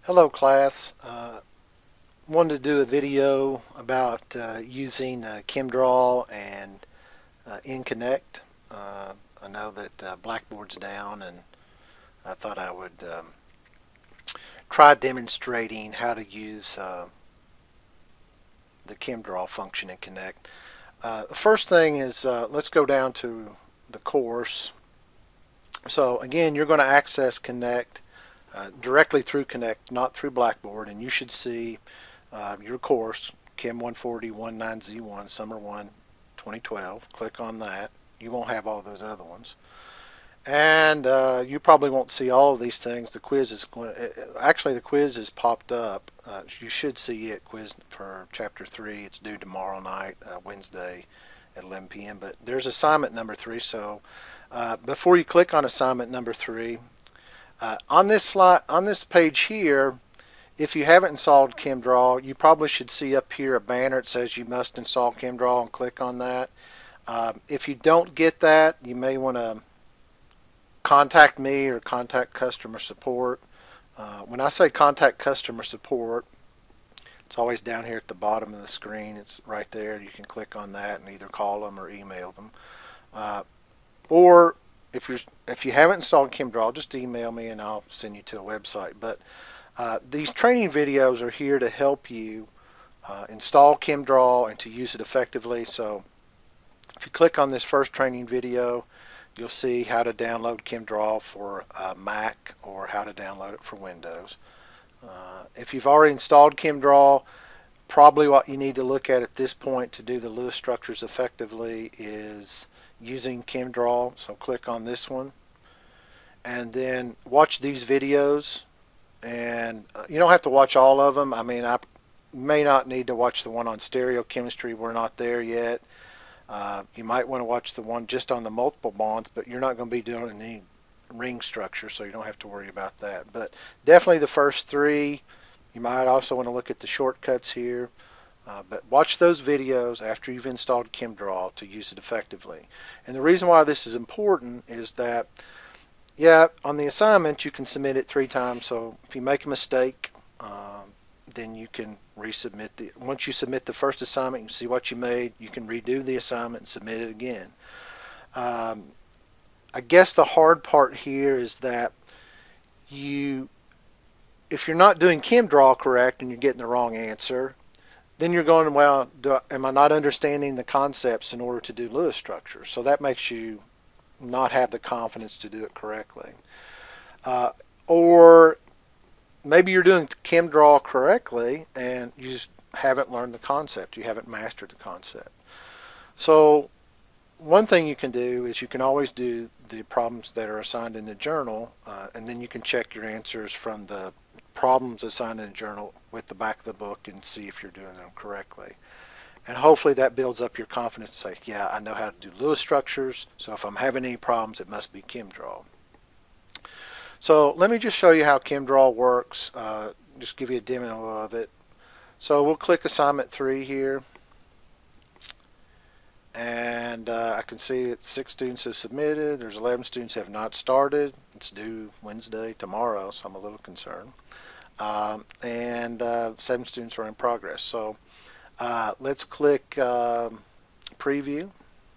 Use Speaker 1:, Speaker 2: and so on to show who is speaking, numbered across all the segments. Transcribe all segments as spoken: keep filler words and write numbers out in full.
Speaker 1: Hello class. Uh, wanted to do a video about uh, using uh, Chemdraw and uh, InConnect. Uh, I know that uh, Blackboard's down, and I thought I would um, try demonstrating how to use uh, the Chemdraw function in Connect. Uh, the first thing is uh, let's go down to the course. So again, you're going to access Connect uh, directly through Connect, not through Blackboard, and you should see uh, your course, Chem one forty nineteen Z one, Summer one, twenty twelve. Click on that. You won't have all those other ones. And uh, you probably won't see all of these things. The quiz is going to, actually the quiz is popped up. Uh, you should see it, quiz for chapter three. It's due tomorrow night, uh, Wednesday at eleven p m But there's assignment number three. So uh, before you click on assignment number three, uh, on this slide, on this page here, if you haven't installed Chemdraw, you probably should see up here a banner that says you must install Chemdraw, and click on that. Uh, if you don't get that, you may want to contact me or contact customer support. Uh, when I say contact customer support, it's always down here at the bottom of the screen. It's right there. You can click on that and either call them or email them. Uh, or if you're if you haven't installed Chemdraw, just email me and I'll send you to a website. But uh, these training videos are here to help you uh, install Chemdraw and to use it effectively. So if you click on this first training video, you'll see how to download Chemdraw for uh, Mac or how to download it for Windows. Uh, if you've already installed Chemdraw, probably what you need to look at at this point to do the Lewis structures effectively is using Chemdraw. So click on this one and then watch these videos. And uh, you don't have to watch all of them. I mean, I may not need to watch the one on stereochemistry. We're not there yet. Uh, you might want to watch the one just on the multiple bonds, but you're not going to be doing any ring structure, so you don't have to worry about that. But definitely the first three. You might also want to look at the shortcuts here. Uh, but watch those videos after you've installed Chemdraw to use it effectively. And the reason why this is important is that, yeah, on the assignment you can submit it three times. So if you make a mistake, um, then you can resubmit the. Once you submit the first assignment, you see what you made. You can redo the assignment and submit it again. Um, I guess the hard part here is that you, if you're not doing Chemdraw correct and you're getting the wrong answer, then you're going, well, do, am I not understanding the concepts in order to do Lewis structures? So that makes you not have the confidence to do it correctly. Uh, or maybe you're doing Chemdraw correctly and you just haven't learned the concept. You haven't mastered the concept. So one thing you can do is you can always do the problems that are assigned in the journal, uh, and then you can check your answers from the problems assigned in the journal with the back of the book and see if you're doing them correctly. And hopefully that builds up your confidence to say, yeah, I know how to do Lewis structures, so if I'm having any problems, it must be Chemdraw. So let me just show you how Chemdraw works, uh, just give you a demo of it. So we'll click assignment three here. And uh, I can see that six students have submitted. There's eleven students have not started. It's due Wednesday, tomorrow, so I'm a little concerned. Um, and uh, seven students are in progress. So uh, let's click um, preview.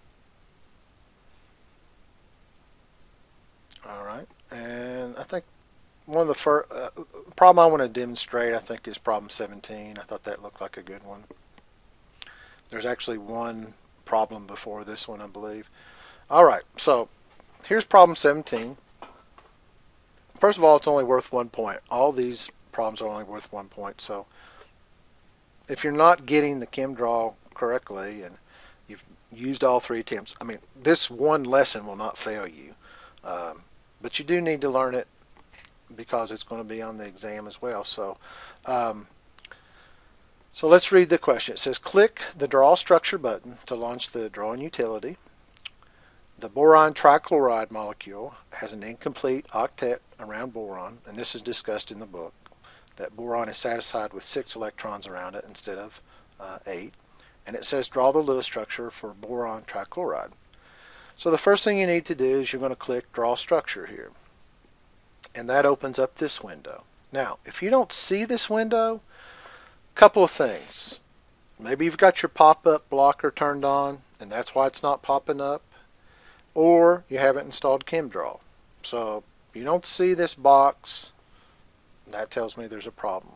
Speaker 1: All right. And I think one of the first uh, problem I want to demonstrate, I think, is problem seventeen. I thought that looked like a good one. There's actually one problem before this one, I believe. All right, so here's problem seventeen. First of all, it's only worth one point. All these problems are only worth one point. So if you're not getting the Chemdraw correctly and you've used all three attempts, I mean, this one lesson will not fail you. Um, but you do need to learn it because it's going to be on the exam as well. So um, So let's read the question. It says, click the Draw Structure button to launch the drawing utility. The boron trichloride molecule has an incomplete octet around boron, and this is discussed in the book, that boron is satisfied with six electrons around it instead of uh, eight. And it says, draw the Lewis structure for boron trichloride. So the first thing you need to do is you're going to click Draw Structure here. And that opens up this window. Now, if you don't see this window, couple of things. Maybe you've got your pop-up blocker turned on, and that's why it's not popping up, or you haven't installed Chemdraw. So if you don't see this box, that tells me there's a problem.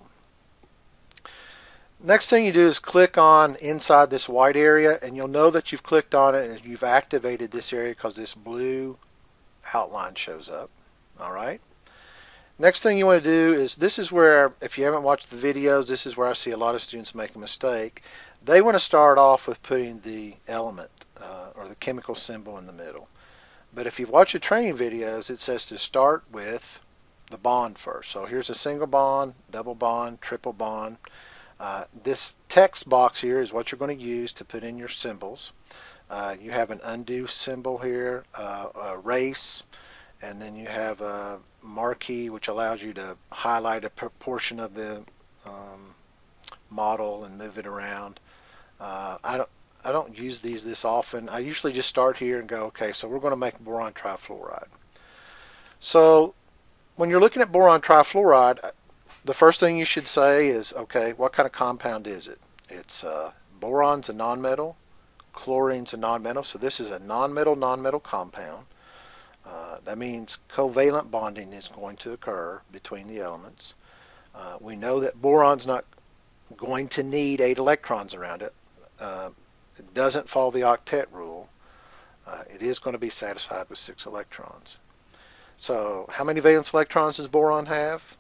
Speaker 1: Next thing you do is click on inside this white area, and you'll know that you've clicked on it and you've activated this area because this blue outline shows up. All right. Next thing you want to do is, this is where, if you haven't watched the videos, this is where I see a lot of students make a mistake. They want to start off with putting the element uh, or the chemical symbol in the middle. But if you've watched the training videos, it says to start with the bond first. So here's a single bond, double bond, triple bond. Uh, this text box here is what you're going to use to put in your symbols. Uh, you have an undo symbol here, uh, a race, and then you have a marquee which allows you to highlight a portion of the um, model and move it around. Uh, I don't I don't use these this often. I usually just start here and go, okay, so we're going to make boron trichloride. So when you're looking at boron trichloride, the first thing you should say is, okay, what kind of compound is it? It's uh, boron's a nonmetal, chlorine's a nonmetal, so this is a nonmetal nonmetal compound. Uh, that means covalent bonding is going to occur between the elements. Uh, we know that boron's not going to need eight electrons around it. Uh, it doesn't follow the octet rule. Uh, it is going to be satisfied with six electrons. So how many valence electrons does boron have?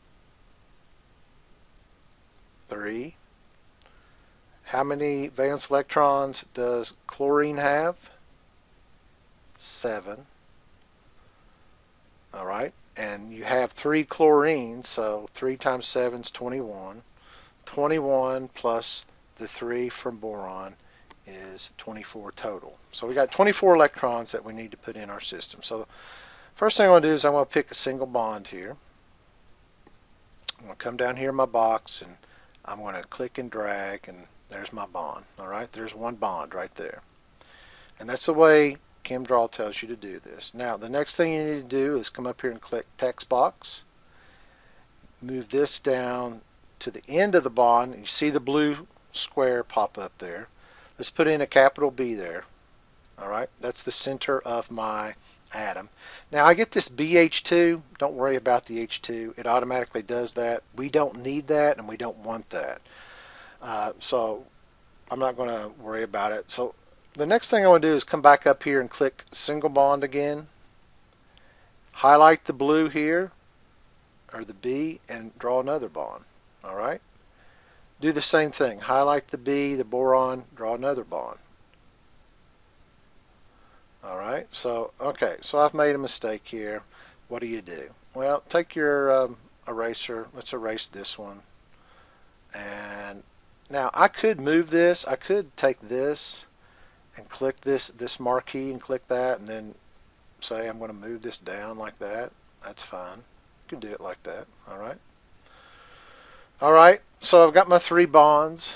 Speaker 1: Three. How many valence electrons does chlorine have? Seven. All right, and you have three chlorines, so three times seven is twenty-one. twenty-one plus the three from boron is twenty-four total. So we got twenty-four electrons that we need to put in our system. So first thing I want to do is I want to pick a single bond here. I'm going to come down here in my box, and I'm going to click and drag, and there's my bond. All right, there's one bond right there. And that's the way Chemdraw tells you to do this. Now, the next thing you need to do is come up here and click text box. Move this down to the end of the bond. You see the blue square pop up there. Let's put in a capital B there. All right, that's the center of my atom. Now, I get this B H two. Don't worry about the H two. It automatically does that. We don't need that, and we don't want that. Uh, so I'm not going to worry about it. So the next thing I want to do is come back up here and click single bond again. Highlight the blue here, or the B, and draw another bond. All right. Do the same thing. Highlight the B, the boron, draw another bond. All right. So, okay. So I've made a mistake here. What do you do? Well, take your um, eraser. Let's erase this one. And now I could move this. I could take this and click this this marquee and click that, and then say I'm going to move this down like that. That's fine. You can do it like that. All right. All right. So I've got my three bonds.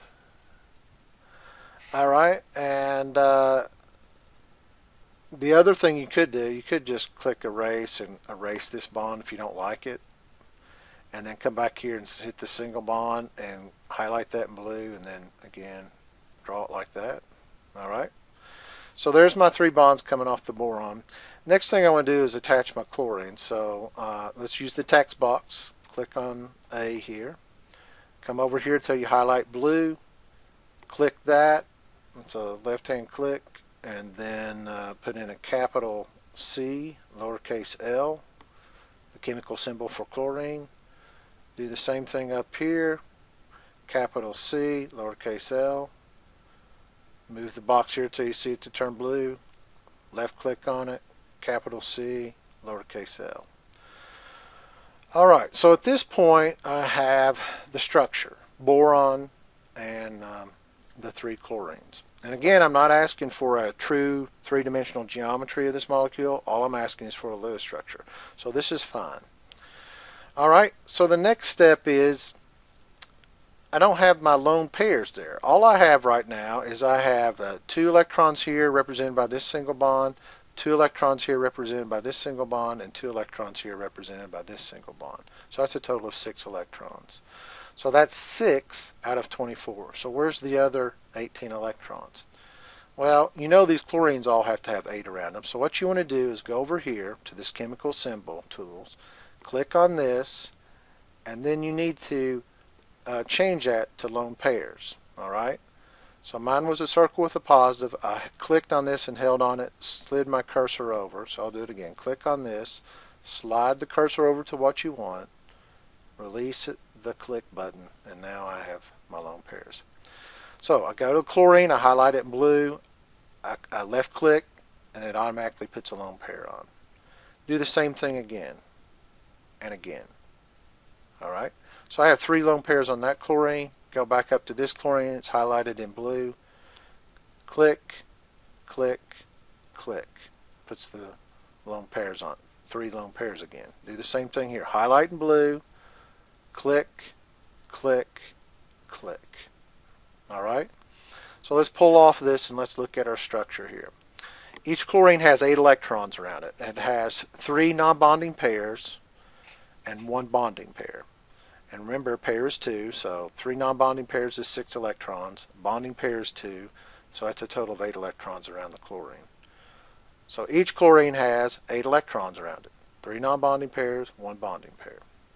Speaker 1: All right. And uh, the other thing you could do, you could just click erase and erase this bond if you don't like it, and then come back here and hit the single bond and highlight that in blue, and then again draw it like that. All right, so there's my three bonds coming off the boron. Next thing I want to do is attach my chlorine. So uh, let's use the text box. Click on A here. Come over here till you highlight blue. Click that. It's a left-hand click, and then uh, put in a capital C, lowercase l, the chemical symbol for chlorine. Do the same thing up here. Capital C, lowercase l. Move the box here till you see it to turn blue. Left click on it. Capital C, lowercase l. Alright, so at this point I have the structure. Boron and um, the three chlorines. And again, I'm not asking for a true three-dimensional geometry of this molecule. All I'm asking is for a Lewis structure. So this is fine. Alright, so the next step is I don't have my lone pairs there. All I have right now is I have uh, two electrons here represented by this single bond, two electrons here represented by this single bond, and two electrons here represented by this single bond. So that's a total of six electrons. So that's six out of twenty-four. So where's the other eighteen electrons? Well, you know these chlorines all have to have eight around them. So what you want to do is go over here to this chemical symbol tools, click on this, and then you need to uh, change that to lone pairs. All right. So mine was a circle with a positive. I clicked on this and held on it, slid my cursor over. So I'll do it again. Click on this, slide the cursor over to what you want, release it, the click button, and now I have my lone pairs. So I go to chlorine, I highlight it in blue, I, I left click, and it automatically puts a lone pair on. Do the same thing again and again. All right. So I have three lone pairs on that chlorine. Go back up to this chlorine, it's highlighted in blue. Click, click, click. Puts the lone pairs on. Three lone pairs again. Do the same thing here. Highlight in blue, click, click, click. All right. So let's pull off this and let's look at our structure here. Each chlorine has eight electrons around it. It has three non-bonding pairs and one bonding pair. And remember, a pair is two, so three non-bonding pairs is six electrons. Bonding pair is two, so that's a total of eight electrons around the chlorine. So each chlorine has eight electrons around it. Three non-bonding pairs, one bonding pair.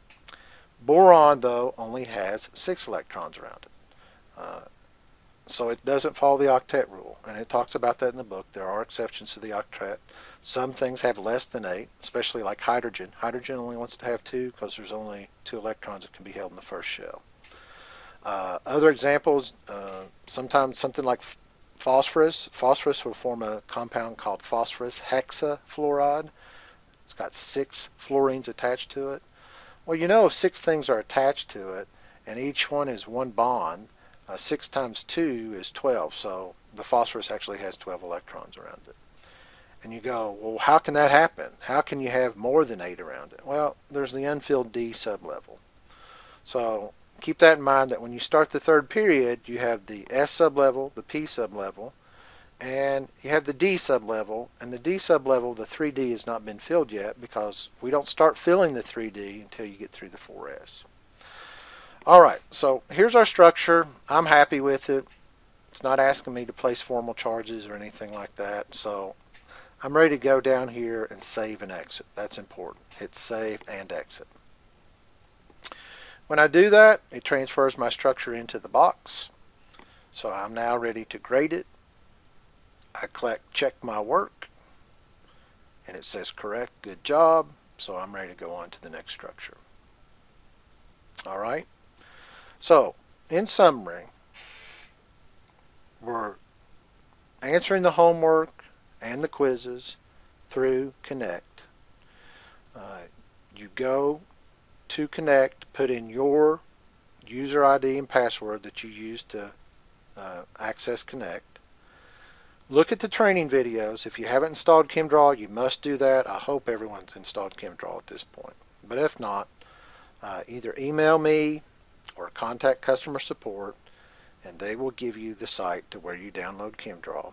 Speaker 1: Boron, though, only has six electrons around it. Uh, so it doesn't follow the octet rule, and it talks about that in the book. There are exceptions to the octet. Some things have less than eight, especially like hydrogen. Hydrogen only wants to have two because there's only two electrons that can be held in the first shell. Uh, other examples, uh, sometimes something like phosphorus. Phosphorus will form a compound called phosphorus hexafluoride. It's got six fluorines attached to it. Well, you know if six things are attached to it and each one is one bond, uh, six times two is twelve, so the phosphorus actually has twelve electrons around it. And you go, well, how can that happen? How can you have more than eight around it? Well, there's the unfilled D sublevel. So keep that in mind that when you start the third period, you have the S sublevel, the P sublevel, and you have the D sublevel. And the D sublevel, the three D, has not been filled yet because we don't start filling the three D until you get through the four S. All right, so here's our structure. I'm happy with it. It's not asking me to place formal charges or anything like that. So I'm ready to go down here and save and exit. That's important. Hit save and exit. When I do that, it transfers my structure into the box. So I'm now ready to grade it. I click check my work and it says correct, good job. So I'm ready to go on to the next structure. All right. So in summary, we're answering the homework and the quizzes through Connect. Uh, you go to Connect, put in your user I D and password that you use to uh, access Connect. Look at the training videos. If you haven't installed Chemdraw, you must do that. I hope everyone's installed Chemdraw at this point. But if not, uh, either email me or contact customer support and they will give you the site to where you download Chemdraw.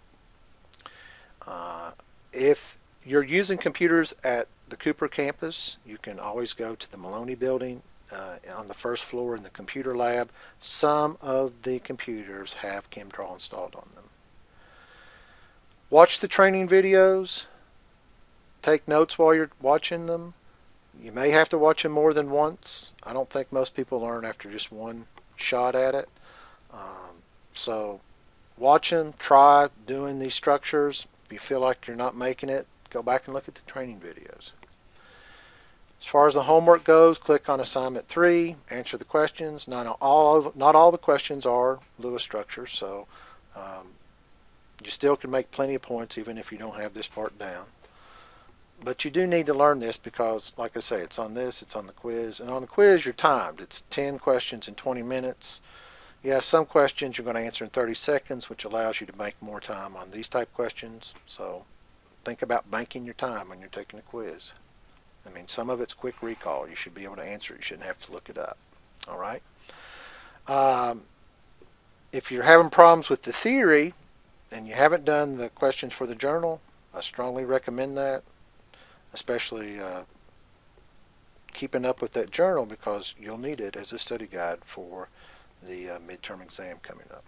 Speaker 1: Uh, if you're using computers at the Cooper campus, you can always go to the Maloney building uh, on the first floor in the computer lab. Some of the computers have Chemdraw installed on them. Watch the training videos. Take notes while you're watching them. You may have to watch them more than once. I don't think most people learn after just one shot at it. Um, so watch them, try doing these structures. If you feel like you're not making it, go back and look at the training videos. As far as the homework goes, click on assignment three, answer the questions. Not all of, not all the questions are Lewis structures, so um, you still can make plenty of points even if you don't have this part down. But you do need to learn this because, like I say, it's on this, it's on the quiz. And on the quiz, you're timed. It's ten questions in twenty minutes. Yeah, some questions you're going to answer in thirty seconds, which allows you to make more time on these type questions. So think about banking your time when you're taking a quiz. I mean, some of it's quick recall. You should be able to answer it. You shouldn't have to look it up. All right? Um, if you're having problems with the theory and you haven't done the questions for the journal, I strongly recommend that, especially uh, keeping up with that journal, because you'll need it as a study guide for the uh, midterm exam coming up.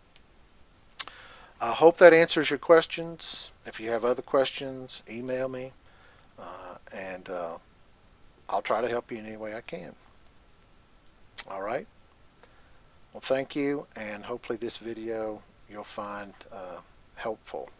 Speaker 1: I hope that answers your questions. If you have other questions, email me, uh, and uh, I'll try to help you in any way I can. All right? Well, thank you, and hopefully this video you'll find uh, helpful.